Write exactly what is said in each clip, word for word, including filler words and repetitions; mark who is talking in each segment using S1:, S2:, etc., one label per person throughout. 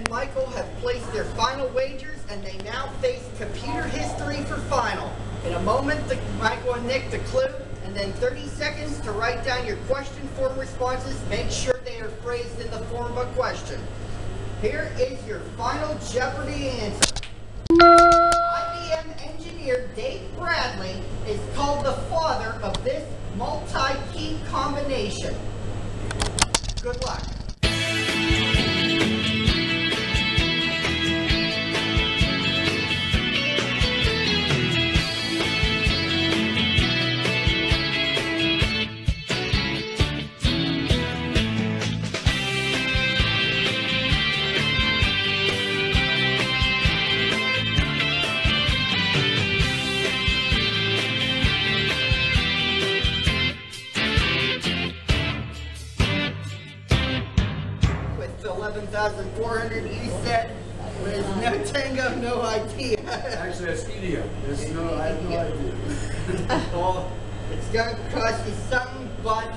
S1: and Michael have placed their final wagers, and they now face computer history for final. In a moment, the, Michael and Nick the clue, and then thirty seconds to write down your question form responses. Make sure they are phrased in the form of a question. Here is your Final Jeopardy answer. I B M engineer Dave Bradley is called the father of this multi-key combination. Good luck. eleven thousand four hundred, you said, with no tango, no idea.
S2: Actually, it's idiom. There's no, I have no idea.
S1: Well, it's going to cost you something, but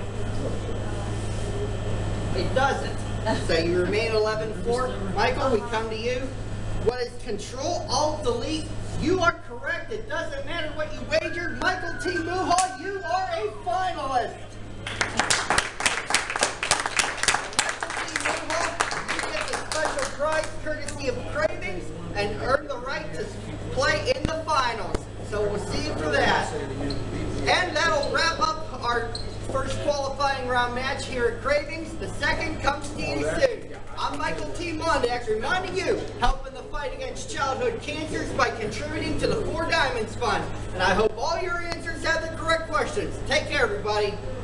S1: it doesn't. So you remain eleven four. Michael, we come to you. What is Control Alt Delete? You are correct. It doesn't matter what you wagered. Michael T. Muha, you are a finalist. Prize courtesy of Cravings and earn the right to play in the finals. So we'll see you for that. And that'll wrap up our first qualifying round match here at Cravings. The second comes to you soon. I'm Michael T. Mondak, reminding you, help in the fight against childhood cancers by contributing to the Four Diamonds Fund. And I hope all your answers have the correct questions. Take care, everybody.